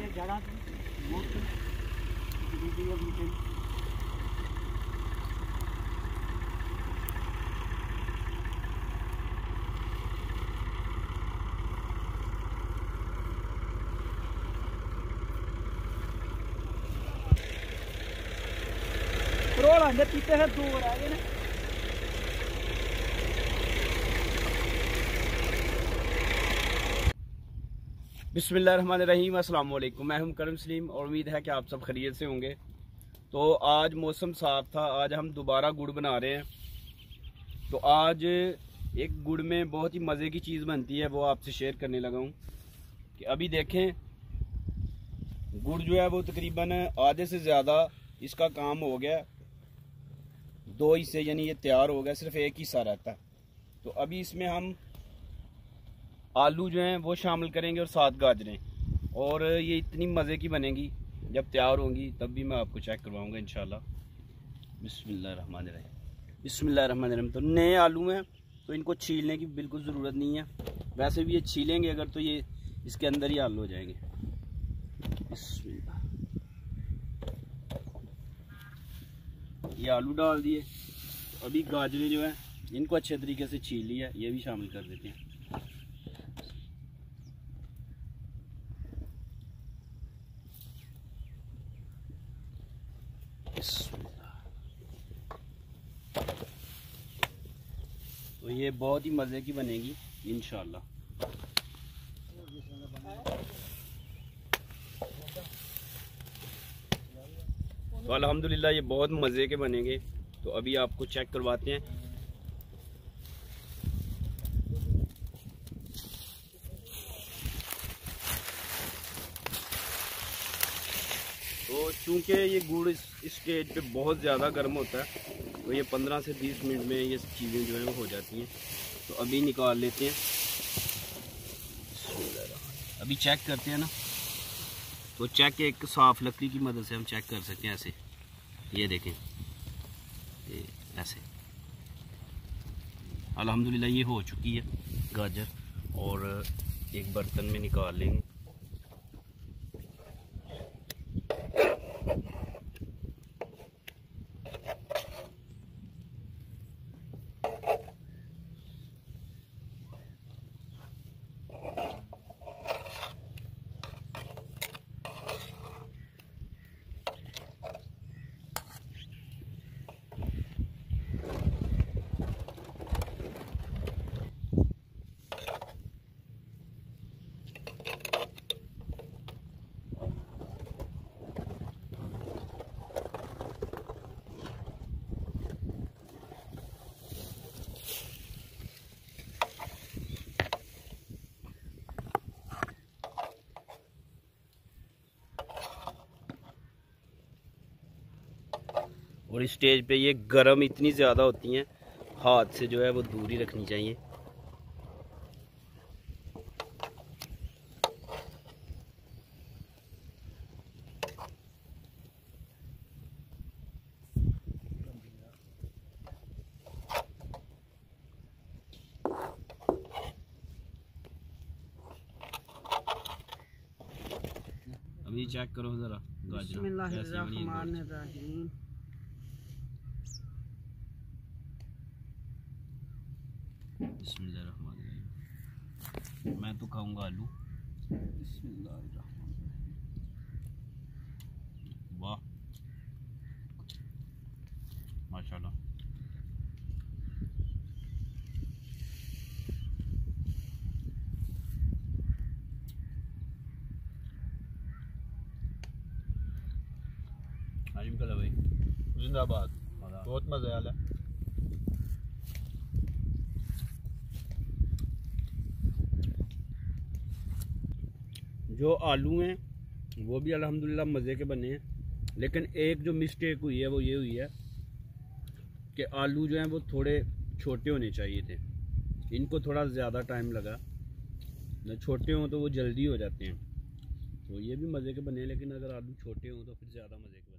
जड़ा रोल अंदर पीते हैं दो रह गए ना। बिस्मिल्लाहिर्रहमानिर्रहीम, अस्सलाम वालेकुम। मैं हूं करम सलीम और उम्मीद है कि आप सब खैरियत से होंगे। तो आज मौसम साफ था, आज हम दोबारा गुड़ बना रहे हैं। तो आज एक गुड़ में बहुत ही मज़े की चीज़ बनती है, वो आपसे शेयर करने लगा हूं कि अभी देखें गुड़ जो है वो तकरीबन आधे से ज़्यादा इसका काम हो गया। 2 हिस्से यानी ये तैयार हो गया, सिर्फ एक हिस्सा रहता है। तो अभी इसमें हम आलू जो हैं वो शामिल करेंगे और 7 गाजरें, और ये इतनी मज़े की बनेगी। जब तैयार होंगी तब भी मैं आपको चेक करवाऊंगा इंशाल्लाह। बिस्मिल्लाहिर्रहमानिर्रहीम। तो नए आलू हैं तो इनको छीलने की बिल्कुल ज़रूरत नहीं है। वैसे भी ये छीलेंगे अगर तो ये इसके अंदर ही आलू हो जाएंगे। बिस्मिल्लाह। ये आलू डाल दिए। तो अभी गाजरें जो हैं इनको अच्छे तरीके से छील लिया, ये भी शामिल कर देते हैं। तो ये बहुत ही मज़े की बनेगी इंशाल्लाह। तो अल्हम्दुलिल्लाह ये बहुत मज़े के बनेंगे। तो अभी आपको चेक करवाते हैं। तो चूँकि ये गुड़ इस स्टेज पे बहुत ज़्यादा गर्म होता है, तो ये 15 से 20 मिनट में ये चीज़ें जो हैं वो हो जाती हैं। तो अभी निकाल लेते हैं। अभी चेक करते हैं ना, तो चेक एक साफ़ लकड़ी की मदद से हम चेक कर सकते हैं। ऐसे ये देखें, ये ऐसे अल्हम्दुलिल्लाह ये हो चुकी है गाजर, और एक बर्तन में निकाल लेंगे। और इस स्टेज पे ये गरम इतनी ज़्यादा होती हैं, हाथ से जो है वो दूर ही रखनी चाहिए। अभी चेक करो ज़रा गाजर। बिस्मिल्लाहिर्रहमानिर्रहीम। बिस्मिल्लाहिर्रहमानिर्रहीम। मैं तो खाऊंगा आलू। बिस्मिल्लाहिर्रहमानिर्रहीम। वाह माशाल्लाह। आजिम कला भाई जिंदाबाद, बहुत मज़ा आया। जो आलू हैं वो भी अल्हम्दुलिल्लाह मज़े के बने हैं, लेकिन एक जो मिस्टेक हुई है वो ये हुई है कि आलू जो हैं वो थोड़े छोटे होने चाहिए थे। इनको थोड़ा ज़्यादा टाइम लगा। जब छोटे हों तो वो जल्दी हो जाते हैं। तो ये भी मज़े के बने हैं, लेकिन अगर आलू छोटे हों तो फिर ज़्यादा मज़े के।